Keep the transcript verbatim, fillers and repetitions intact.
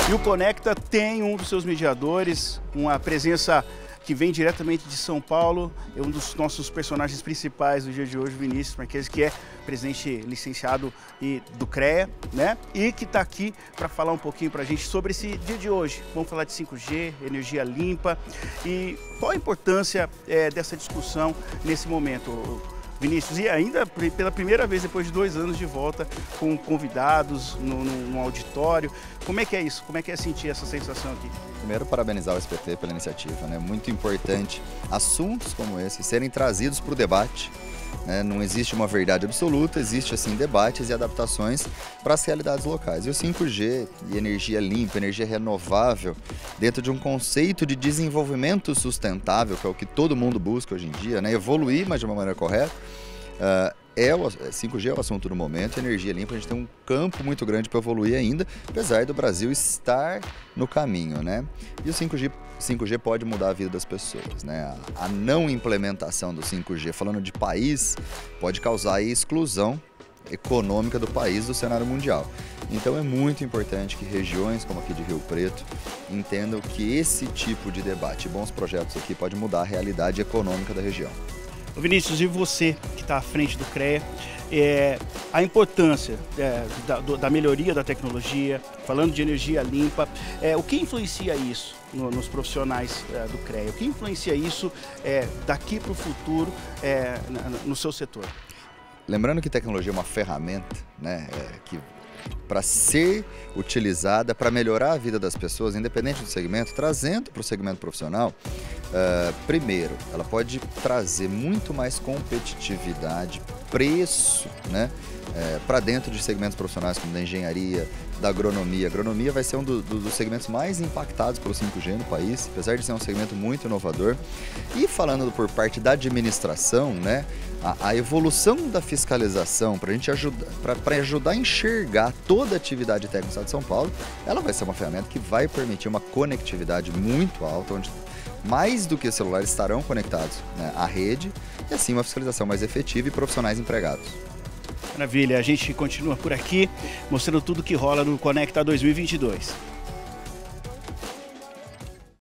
E o Conecta tem um dos seus mediadores, uma presença que vem diretamente de São Paulo, é um dos nossos personagens principais do dia de hoje, Vinícius Marques, que é presidente licenciado e do CREA, né? E que está aqui para falar um pouquinho para a gente sobre esse dia de hoje. Vamos falar de cinco G, energia limpa e qual a importância é, dessa discussão nesse momento, Vinícius, e ainda pela primeira vez depois de dois anos de volta com convidados no, no, no auditório. Como é que é isso? Como é que é sentir essa sensação aqui? Primeiro, parabenizar o S P T pela iniciativa, né? Muito importante assuntos como esse serem trazidos para o debate. Né? Não existe uma verdade absoluta, existe assim debates e adaptações para as realidades locais. E o cinco G e energia limpa, energia renovável, dentro de um conceito de desenvolvimento sustentável, que é o que todo mundo busca hoje em dia, né? Evoluir, mas de uma maneira correta. Uh, é o, cinco G é o assunto do momento, energia limpa, a gente tem um campo muito grande para evoluir ainda, apesar do Brasil estar no caminho, né? E o cinco G, cinco G pode mudar a vida das pessoas, né? A, a não implementação do cinco G, falando de país, pode causar a exclusão econômica do país do cenário mundial. Então é muito importante que regiões como aqui de Rio Preto entendam que esse tipo de debate, bons projetos aqui, pode mudar a realidade econômica da região. Vinícius, e você que está à frente do CREA, é, a importância é, da, da melhoria da tecnologia, falando de energia limpa, é, o que influencia isso no, nos profissionais é, do CREA? O que influencia isso é, daqui para o futuro é, no seu setor? Lembrando que tecnologia é uma ferramenta, né, é, que para ser utilizada para melhorar a vida das pessoas, independente do segmento, trazendo para o segmento profissional, uh, primeiro, ela pode trazer muito mais competitividade, preço, né, é, para dentro de segmentos profissionais como da engenharia, da agronomia. A agronomia vai ser um do, do, dos segmentos mais impactados pelo cinco G no país, apesar de ser um segmento muito inovador. E falando por parte da administração, né, a, a evolução da fiscalização para a gente ajudar, para ajudar a enxergar toda a atividade técnica do Estado de São Paulo, ela vai ser uma ferramenta que vai permitir uma conectividade muito alta, onde mais do que celulares estarão conectados, né, à rede, e assim uma fiscalização mais efetiva e profissionais empregados. Maravilha, a gente continua por aqui, mostrando tudo que rola no Conecta dois mil e vinte e dois.